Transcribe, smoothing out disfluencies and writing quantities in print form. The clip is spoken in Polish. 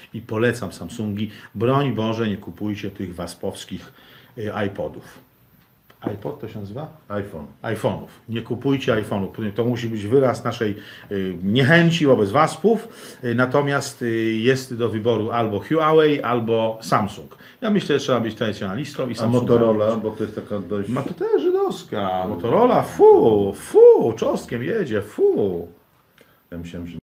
i polecam Samsungi. Broń Boże, nie kupujcie tych waspowskich iPodów. iPod to się nazywa? iPhone. iPhone'ów. Nie kupujcie iPhone'ów. To musi być wyraz naszej niechęci wobec waspów. Natomiast jest do wyboru albo Huawei, albo Samsung. Ja myślę, że trzeba być tradycjonalistą i A Samsunga. Motorola, bo to jest taka dość... Ma to też żydowska. Motorola, czosnkiem jedzie, Ja myślałem, że